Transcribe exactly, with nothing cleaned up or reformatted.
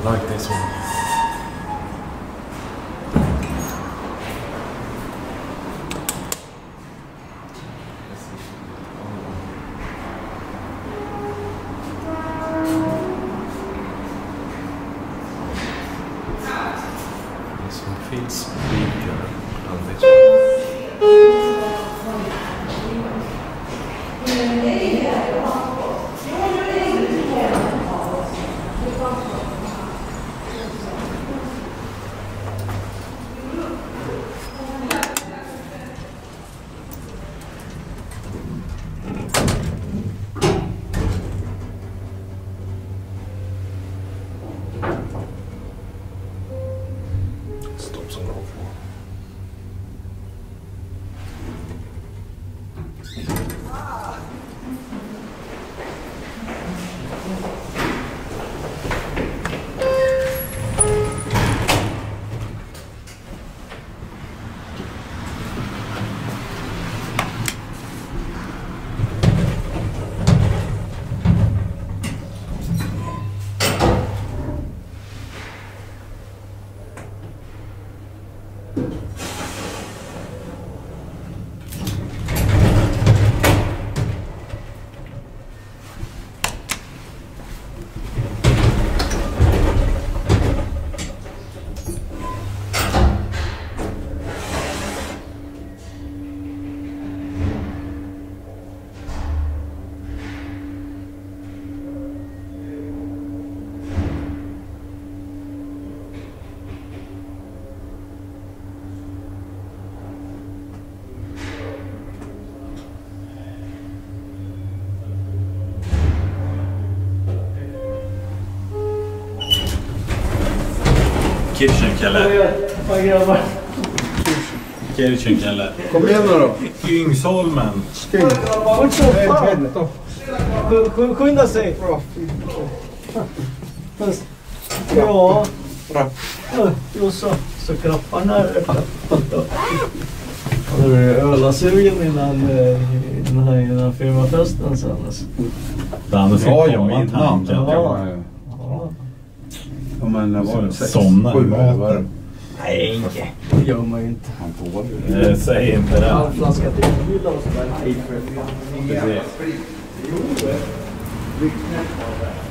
like this one. This one feels bigger than this one. Stopp som bra på. Kirchenkelle. Vad grabbar? Kirchenkelle. Kom igen nu då. Yngsholmen. Vart så fan? Skynda sig. Ja. Jo så. Så krapparna är Han är ölasugen innan, innan, innan firmafesten sen. Alltså. Danne ska Ja, komma ja, in tanken. Ja. Ja, men det var sex, Somna sju i eller vad maten. Nej, det gör man ju inte. Han får ju. Eh, Säg inte det. En flaska till gula och sådär. Precis.